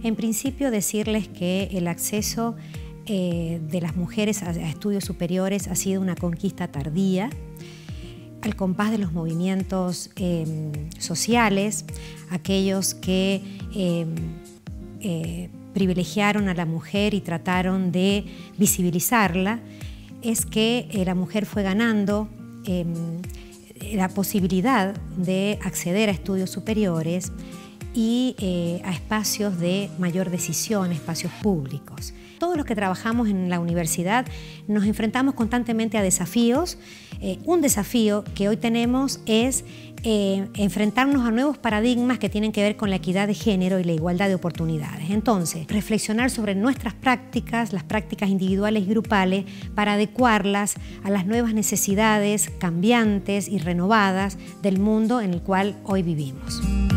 En principio, decirles que el acceso de las mujeres a estudios superiores ha sido una conquista tardía, al compás de los movimientos sociales, aquellos que privilegiaron a la mujer y trataron de visibilizarla, es que la mujer fue ganando la posibilidad de acceder a estudios superiores y a espacios de mayor decisión, espacios públicos. Todos los que trabajamos en la universidad nos enfrentamos constantemente a desafíos. Un desafío que hoy tenemos es enfrentarnos a nuevos paradigmas que tienen que ver con la equidad de género y la igualdad de oportunidades. Entonces, reflexionar sobre nuestras prácticas, las prácticas individuales y grupales, para adecuarlas a las nuevas necesidades cambiantes y renovadas del mundo en el cual hoy vivimos.